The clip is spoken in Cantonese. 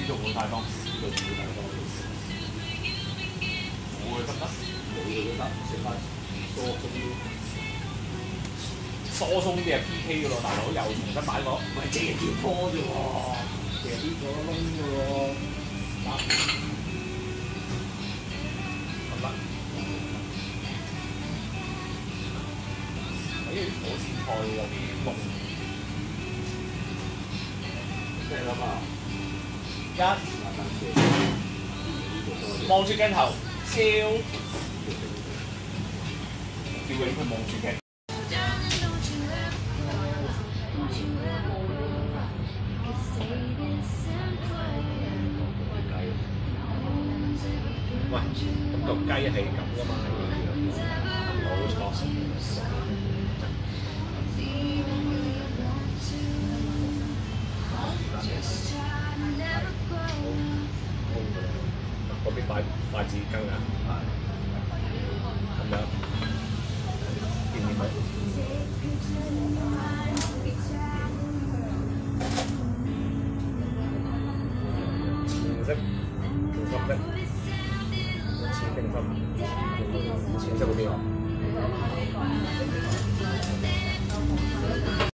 肉會大多，肉會大多。冇嘅得唔得？冇嘅都得，食翻疏鬆啲。疏鬆啲係 PK 嘅咯，大佬又重新買過。唔係即係跌波啫喎，其實跌咗窿嘅喎。得。因為火箭菜有啲窿。即係咁啊！望住鏡頭笑，叫佢望住鏡。喂，咁個雞係咁噶嘛？冇錯。嗰邊筷子羹啊，咁樣見唔見到？橙色、紅色。